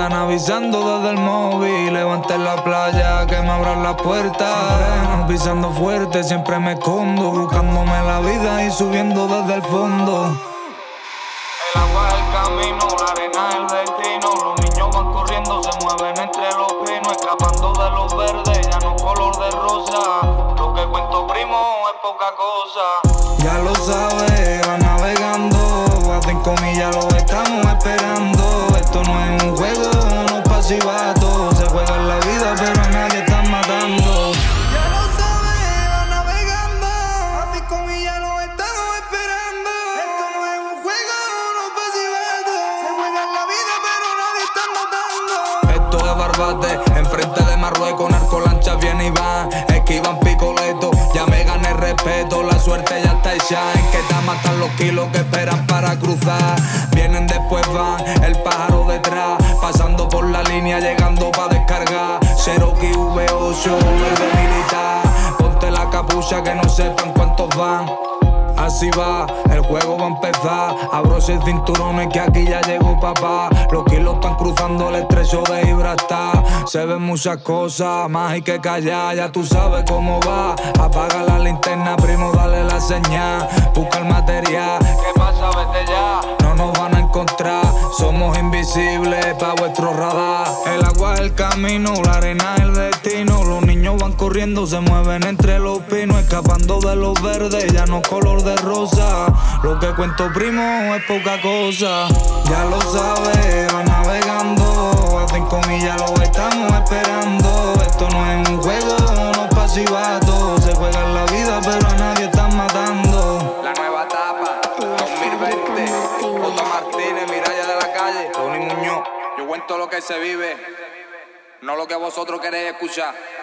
están avisando desde el móvil. Levanten la playa, que me abran la puerta. Frenos, pisando fuerte, siempre me escondo, buscándome la vida y subiendo desde el fondo. El agua es el camino, la arena es el destino. Los niños van corriendo, se mueven entre los pinos, escapando de los verdes, ya no color de rosa. Lo que cuento, primo, es poca cosa. Ya lo sabes, van navegando, a 5 millas lo estamos esperando. Esto no es un juego, no pasivato. Se juega en la vida, pero a nadie están matando. Ya lo sabes, van navegando, a 5 millas lo estamos esperando. Esto no es un juego, no pasivato. Se juega en la vida, pero a nadie están matando. Esto es Barbate, enfrente de Marruecos, narcolanchas vienen y van, esquivan picoleto. Ya me gané respeto, la suerte ya está hecha. En que te matan los kilos que esperan para cruzar. Vienen después van, el pájaro detrás, pasando por la línea, llegando pa' descargar. Cherokee V8, verde militar. Ponte la capucha que no sepan cuántos van. Así va, el juego va a empezar. Abróse el cinturones que aquí ya llegó papá. Los kilos están cruzando el estrecho de Gibraltar. Se ven muchas cosas, más hay que callar. Ya tú sabes cómo va. Apaga la linterna, primo, dale la señal. Busca el material. ¿Qué pasa? Vete ya. No nos van a encontrar, somos invisibles pa' vuestro radar. El agua es el camino, la arena es el destino. Los niños van corriendo, se mueven entre los pinos, escapando de los verdes, ya no color de rosa. Lo que cuento, primo, es poca cosa. Ya lo sabes, van navegando, a 5 millas lo estamos esperando. Esto no es un juego, no pasivato. Se juega en la vida, pero a nadie están matando. La nueva etapa, 2020. Otto Martínez, Miralla de la calle, Tony Muñoz. Yo cuento lo que se vive, no lo que vosotros queréis escuchar.